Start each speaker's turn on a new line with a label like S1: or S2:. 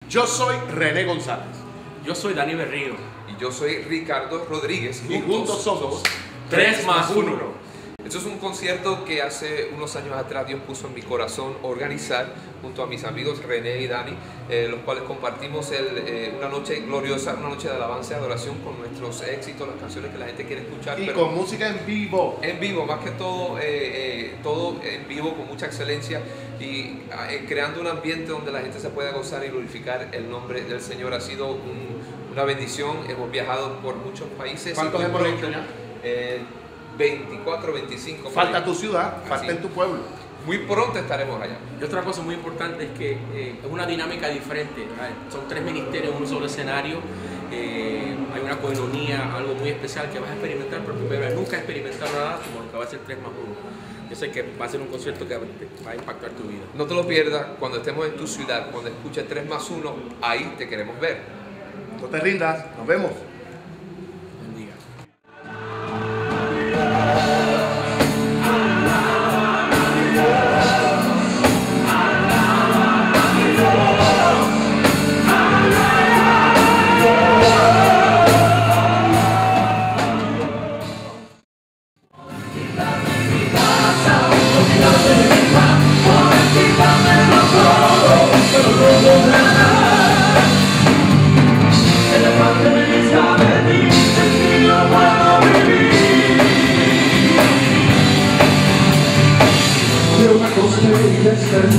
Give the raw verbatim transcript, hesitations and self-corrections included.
S1: Yo soy René González.
S2: Yo soy Dani Berrío.
S3: Y yo soy Ricardo Rodríguez.
S1: Y juntos somos
S2: tres más uno.
S3: Esto es un concierto que hace unos años atrás Dios puso en mi corazón organizar junto a mis amigos René y Dani, eh, los cuales compartimos el, eh, una noche gloriosa, una noche de alabanza y adoración con nuestros éxitos, las canciones que la gente quiere escuchar.
S1: Y
S3: pero
S1: con música en vivo.
S3: En vivo, más que todo, eh, eh, todo en vivo con mucha excelencia y eh, creando un ambiente donde la gente se pueda gozar y glorificar el nombre del Señor. Ha sido un, una bendición, hemos viajado por muchos países.
S1: ¿Cuántos hemos hecho ya?
S3: Eh, veinticuatro, veinticinco.
S1: Falta tu ciudad, falta
S3: Así.
S1: en tu pueblo.
S3: Muy pronto estaremos allá.
S2: Y otra cosa muy importante es que eh, es una dinámica diferente, ¿verdad? Son tres ministerios en un solo escenario, eh, hay una coinonía, algo muy especial que vas a experimentar por primera vez. Nunca he experimentado nada como lo que va a ser tres más uno. Yo sé que va a ser un concierto que va a impactar tu vida.
S3: No te lo pierdas, cuando estemos en tu ciudad, cuando escuches tres más uno, ahí te queremos ver.
S1: No te rindas, nos vemos.
S2: Bendiga.
S4: Una cosa que